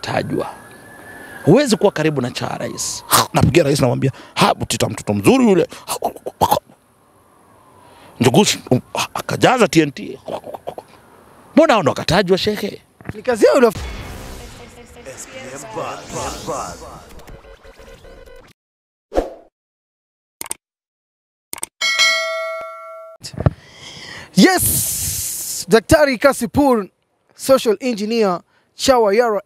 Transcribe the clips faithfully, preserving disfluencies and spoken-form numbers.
katajwa. Huwezi kuwa karibu na cha rais. Napigia rais namwambia, "Ha, Butita mtoto mzuri yule." Njugush akajaza T N T. Mbona ndo katajwa shekhe? Ni kazi yao ndio. Yes, Daktari Cassypool, social engineer, Chawa Yara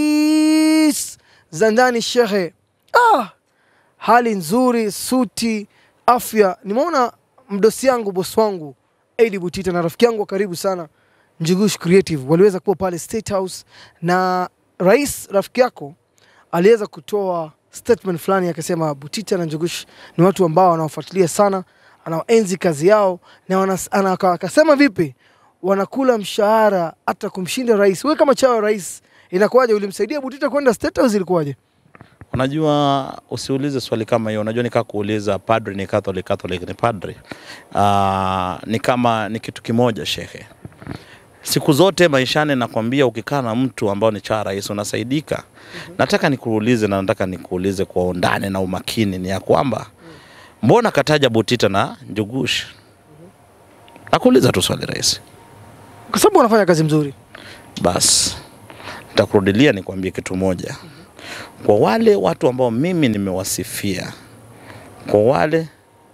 is Zandani shehe. Ah, hali nzuri, suti, afya. Nimeona mdosi yangu, boss wangu, Edi Butita na rafiki yangu karibu sana, Njugush Creative, waliweza kuwa pale State House na rais rafiki yako aliweza kutoa statement fulani akasema Butita na Njugush ni watu ambao wanawafuatilia sana, anaenzi kazi yao na akasema vipi wanakula mshahara hata kumshinda rais. Wewe kama chawa rais inakuwaje, ulimsaidia Butita kwenda State House, ilikuwaje? Unajua usiulize swali kama hiyo. Unajua nika kuuliza padre ni Catholic, Catholic ni padre. Uh, ni kama ni kitu kimoja shekhe. Siku zote maishani nakwambia ukikaa na mtu ambao ni cha rais unasaidika. Mm -hmm. Nataka nikuulize na nataka nikuulize kwa undani na umakini ni ya kwamba mm -hmm. mbona kataja Butita na Njugush? Mm -hmm. Nakuuliza tu swali rais. Kwa sababu wanafanya kazi mzuri. Bas. Nitakurudilia nikwambie kitu moja. Mm -hmm. Kwa wale watu ambao mimi nimewasifia, kwa wale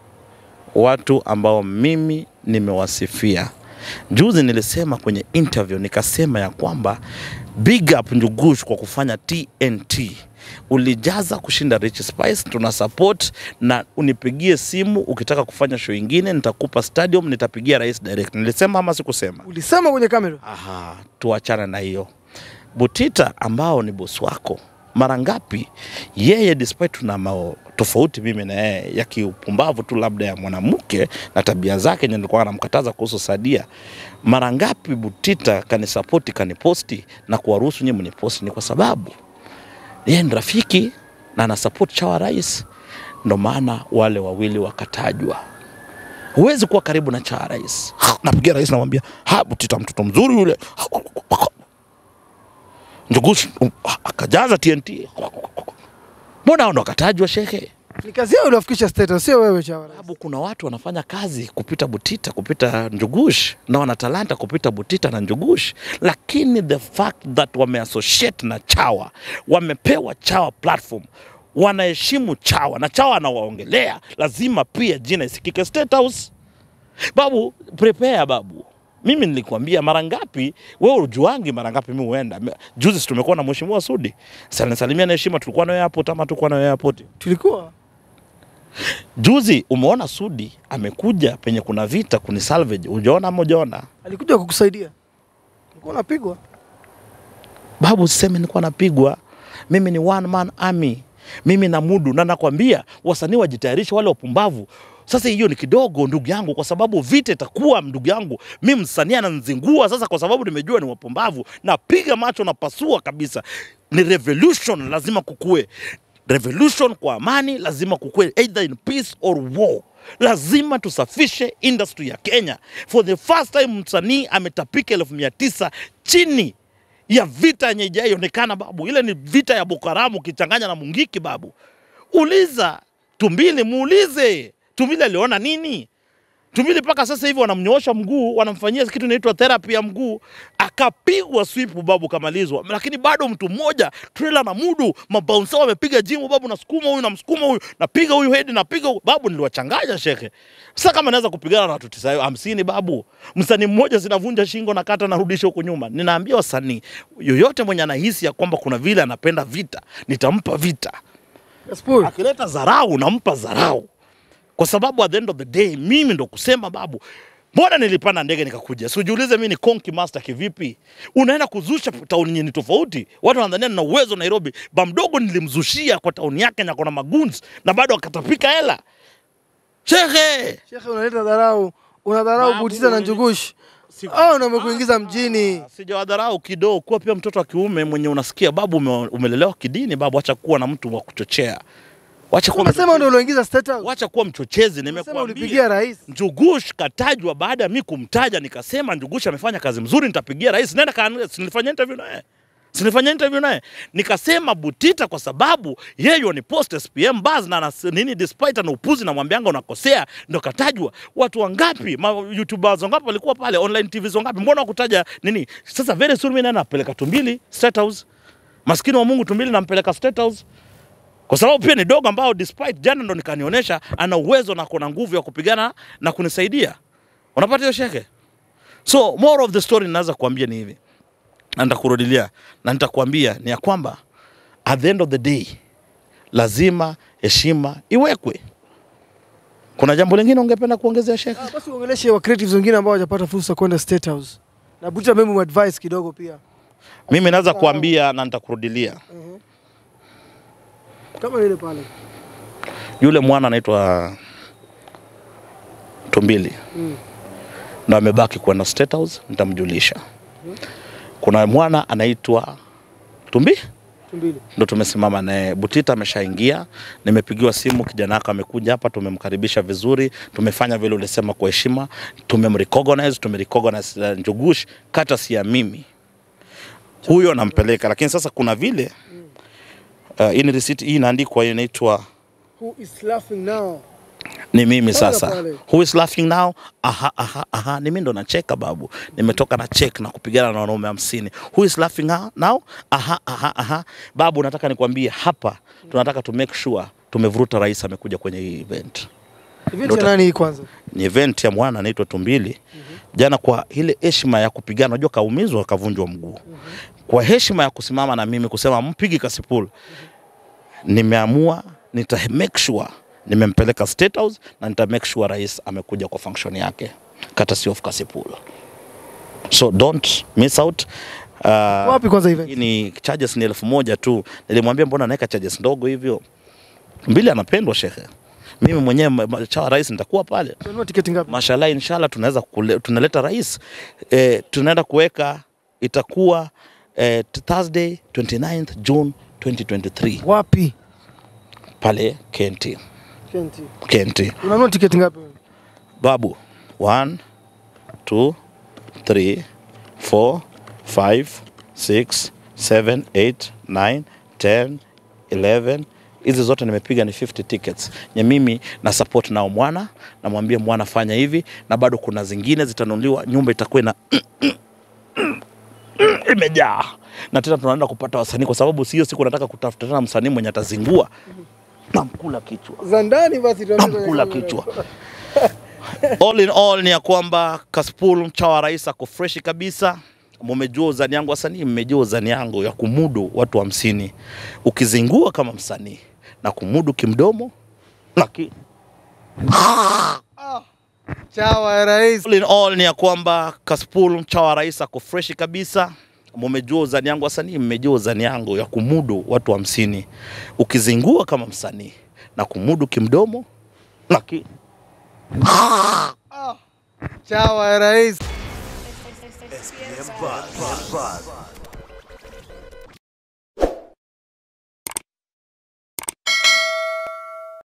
watu ambao mimi nimewasifia, juzi nilisema kwenye interview nikasema ya kwamba big up Njugush kwa kufanya T N T. Ulijaza kushinda Rich Spice, tuna support na unipigie simu ukitaka kufanya show nyingine, nitakupa stadium, nitapigia rais direct. Nilisema ama sikusema? Ulisema kwenye kamera. Aha, tuachana na hiyo. Butita ambao ni boss wako, mara ngapi yeye despite tuna mao tofauti mimi na yeye ya kiupumbavu tu labda ya mwanamke na tabia zake nilikuwa namkataza kuhusu Sadia, mara ngapi Butita kanisupport kaniposti na kuwaruhusu nyinyi mniposti? Ni kwa sababu yeye ni rafiki na ana support chawa rais, ndo maana wale wawili wakatajwa. Huwezi kuwa karibu na cha rais. Napigia rais namwambia, "Ha, Butita mtoto mzuri yule." Njugush akajaza T N T. Mbona ndo katajwa shekhe? Ni kazi yao iliyofikisha status, sio wewe chawa rais. Sababu kuna watu wanafanya kazi kupita Butita, kupita Njugush, na wana talanta kupita Butita na Njugush, lakini the fact that wameassociate na chawa, wamepewa chawa platform, wanaheshimu chawa na chawa anawaongelea, lazima pia jina isikike State House. Babu, prepare babu. Mimi nilikwambia mara ngapi, wewe ujuangi mara ngapi mimi huenda. Juzi tumekuwa na mheshimiwa Sudi. Sana salimia na heshima, tulikuwa nayo hapo ama tulikuwa nayo hapo? Tulikuwa. Juzi umeona Sudi amekuja penye kuna vita kuni salvage. Unaona ama hujaona? Alikuja kukusaidia. Nilikuwa napigwa. Babu, usiseme nilikuwa napigwa. Mimi ni one man army. Mimi na mudu na nakwambia wasanii wajitayarisha wale wapumbavu. Sasa hiyo ni kidogo ndugu yangu, kwa sababu vita itakuwa ndugu yangu. Mimi msanii ananizingua sasa kwa sababu nimejua ni wapumbavu, na piga macho na pasua kabisa. Ni revolution lazima kukue. Revolution kwa amani lazima kukue, either in peace or war. Lazima tusafishe industry ya Kenya. For the first time msanii ametapika elfu mia tisa chini ya vita yenye haijaonekana babu. Ile ni vita ya Boko Haram ukichanganya na Mungiki babu. Uliza Tumbili, muulize Tumbili aliona nini? Tumbili paka sasa hivi wanamnyoosha mguu, wanamfanyia kitu inaitwa therapy ya mguu, akapigwa sweep babu kamalizwa. Lakini bado mtu mmoja, trailer na mudu, mabouncer wamepiga jimu babu, na sukuma huyu na msukuma huyu, napiga huyu head na piga babu, niliwachanganya shekhe. Sasa kama naweza kupigana na watu tisa hamsini babu, msanii mmoja zinavunja shingo na kata narudisha huko nyuma. Ninaambia wasanii yoyote mwenye anahisi ya kwamba kuna vile anapenda vita, nitampa vita. Cassypool. Akileta dharau nampa dharau. Kwa sababu at the end of the day mimi ndo kusema babu, mbona nilipanda ndege nikakuja? Sijiulize mimi ni conky master kivipi? Unaenda kuzusha tauni nyingine tofauti. Watu wanadhania na uwezo Nairobi. Bamdogo nilimzushia kwa tauni yake na kuna maguns na bado akatapika hela. Shekhe, shekhe unaleta dharau, unadharau Butita na Njugush. Ah, na umekuingiza mjini. Sijawadharau kidogo, kwa pia mtoto wa kiume mwenye unasikia babu umelelewa kidini babu, acha kuwa na mtu wa kuchochea. Wacha kuwa unasema ndio uloingiza State House. Wacha kuwa mchochezi, nimekuambia. Ulipigia rais. Njugush katajwa baada ya mimi kumtaja nikasema Njugush amefanya kazi mzuri, nitapigia rais. Nenda nilifanya interview na yeye. Sinifanya interview naye. Nikasema Butita kwa sababu yeye ni post S P M buzz na nini despite ana upuzi na mwambianga unakosea ndo katajwa. Watu wangapi, ma YouTubers wangapi walikuwa pale, online T Vs wangapi, mbona kutaja nini? Sasa very soon mimi napeleka Tumbili State House. Maskini wa Mungu Tumbili nampeleka State House. Kwa sababu pia ni dogo ambao despite jana ndo nikanionyesha ana uwezo na kuna nguvu ya kupigana na kunisaidia. Unapata hiyo sheke? So more of the story ninaweza kuambia ni hivi. Na nitakurudilia na nitakwambia ni ya kwamba at the end of the day lazima heshima iwekwe. Kuna jambo lingine ungependa kuongezea Sheikh? Ah, basi uongeleshe wa creatives wengine ambao hawajapata fursa kwenda State House. Na Butita mimi advice kidogo pia. Mimi naweza kuambia na nitakurudilia. Uh-huh. Kama yule pale. Yule mwana anaitwa Tumbili. Mm. Na amebaki kwenda State House, nitamjulisha. Mm. Kuna mwana anaitwa Tumbi? Tumbili. Ndo tumesimama naye. Butita ameshaingia, nimepigiwa simu, kijana wake amekuja hapa, tumemkaribisha vizuri, tumefanya vile ulisema kwa heshima, tumemrecognize, tumerecognize uh, Njugush kata si ya mimi. Huyo nampeleka, lakini sasa kuna vile uh, in receipt hii inaandikwa inaitwa Who is laughing now? Ni mimi sasa. Who is laughing now? Aha, aha, aha. Ni mimi ndo nacheka babu. Nimetoka na check na kupigana na wanaume hamsini. Who is laughing now? Aha, aha, aha. Babu, nataka nikwambie hapa tunataka to make sure tumevuruta rais amekuja kwenye hii event. Event ya nani hii kwanza? Ni event ya mwana anaitwa Tumbili. Mm -hmm. Jana kwa ile heshima ya kupigana, unajua kaumizwa akavunjwa mguu. Mm -hmm. Kwa heshima ya kusimama na mimi kusema mpigi Cassypool. Mm -hmm. Nimeamua nita make sure nimempeleka State House na nita make sure rais amekuja kwa function yake courtesy of Cassypool. So don't miss out. Uh, wapi kwanza event? Ni charges ni elfu moja tu. Nilimwambia mbona naweka charges ndogo hivyo? Mbili anapendwa Sheikh. Mimi mwenyewe chawa rais nitakuwa pale. Tununua tiketi ngapi? Mashallah, inshallah tunaweza tunaleta rais. Eh, tunaenda kuweka itakuwa eh, Thursday twenty-ninth June twenty twenty-three. Wapi? Pale K N T. K N T. K N T. Unanunua tiketi ngapi? Babu, one, two, three, four, five, six, seven, eight, nine, ten, eleven. Hizi zote nimepiga ni fifty tickets. Nye mimi na support nao mwana, na mwambie mwana fanya hivi, na bado kuna zingine zitanunuliwa, nyumba itakuwa na imejaa. Na tena tunaenda kupata wasanii kwa sababu sio siku nataka kutafuta tena msanii mwenye atazingua. Na mkula kichwa. Za ndani basi tuambie mkula kichwa. All in all ni ya kwamba Cassypool chawa rais ako fresh kabisa. Mmejua uzani yangu wasanii, mmejua uzani yangu ya kumudu watu hamsini. Ukizingua kama msanii na kumudu kimdomo laki chawa rais. All in all ni ya kwamba Cassypool chawa rais ako fresh kabisa. Mmejua uzani yangu wasanii, mmejua uzani yangu ya kumudu watu hamsini. Ukizingua kama msanii na kumudu kimdomo laki chawa rais. S P M Buzz.